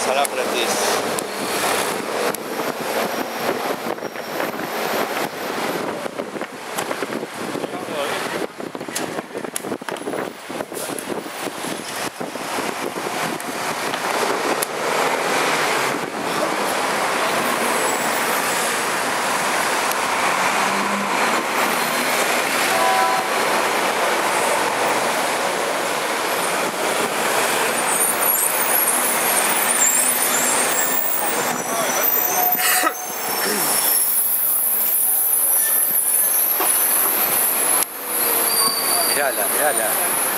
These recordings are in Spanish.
al aprendiz. Mirala, mirala.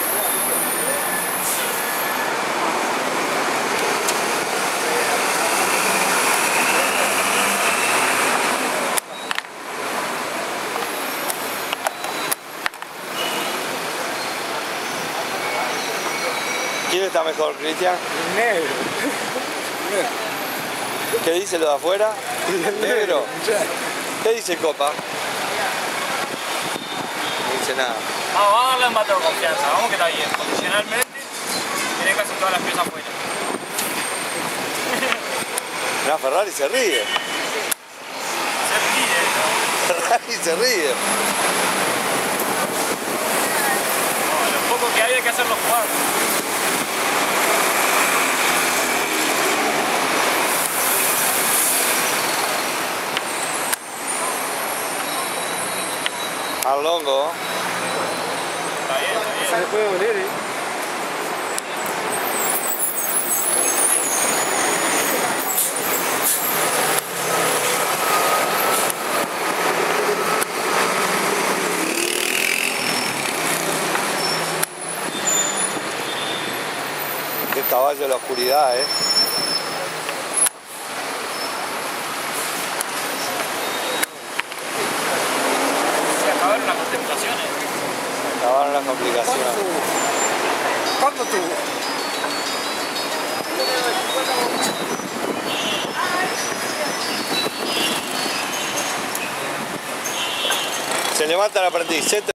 ¿Quién está mejor, Cristian? El negro. ¿Qué dice lo de afuera? El ¿Negro? ¿Qué dice Copa? No dice nada. Vamos a darle un voto de confianza, vamos que está bien. Condicionalmente, tiene casi todas las piezas afuera. No, Ferrari se ríe. Se ríe, ¿no? Ferrari se ríe. No, lo poco que hay que hacerlo jugar. Al longo. Está bien, está bien. Se le puede oler, Qué caballo de la oscuridad, Se acabaron las contemplaciones. Acabaron las complicaciones. ¿Cuándo tuvo? Se levanta el aprendiz.